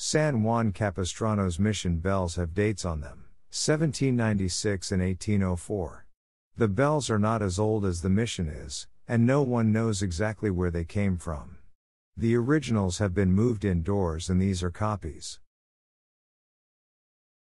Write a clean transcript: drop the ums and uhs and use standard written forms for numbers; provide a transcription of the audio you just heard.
San Juan Capistrano's mission bells have dates on them, 1796 and 1804. The bells are not as old as the mission is, and no one knows exactly where they came from. The originals have been moved indoors and these are copies.